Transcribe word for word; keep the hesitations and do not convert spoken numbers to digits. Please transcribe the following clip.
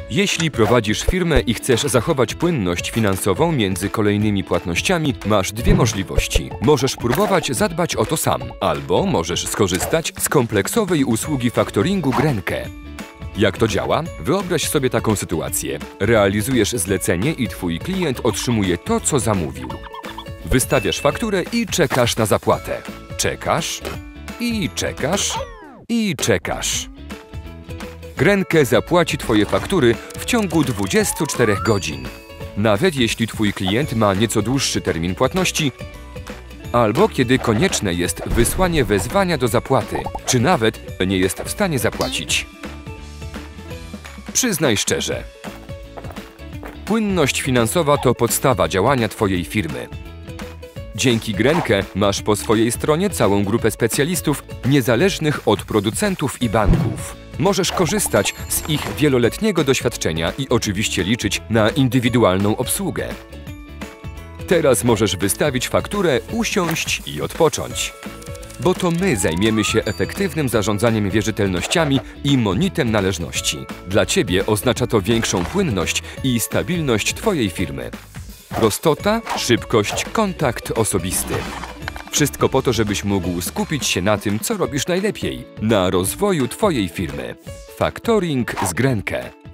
Jeśli prowadzisz firmę i chcesz zachować płynność finansową między kolejnymi płatnościami, masz dwie możliwości. Możesz próbować zadbać o to sam, albo możesz skorzystać z kompleksowej usługi faktoringu Grenke. Jak to działa? Wyobraź sobie taką sytuację. Realizujesz zlecenie i twój klient otrzymuje to, co zamówił. Wystawiasz fakturę i czekasz na zapłatę. Czekasz i czekasz i czekasz. Grenke zapłaci twoje faktury w ciągu dwudziestu czterech godzin. Nawet jeśli twój klient ma nieco dłuższy termin płatności, albo kiedy konieczne jest wysłanie wezwania do zapłaty, czy nawet nie jest w stanie zapłacić. Przyznaj szczerze. Płynność finansowa to podstawa działania twojej firmy. Dzięki Grenke masz po swojej stronie całą grupę specjalistów niezależnych od producentów i banków. Możesz korzystać z ich wieloletniego doświadczenia i oczywiście liczyć na indywidualną obsługę. Teraz możesz wystawić fakturę, usiąść i odpocząć. Bo to my zajmiemy się efektywnym zarządzaniem wierzytelnościami i monitem należności. Dla ciebie oznacza to większą płynność i stabilność twojej firmy. Prostota, szybkość, kontakt osobisty. Wszystko po to, żebyś mógł skupić się na tym, co robisz najlepiej, na rozwoju twojej firmy. Faktoring z Grenke.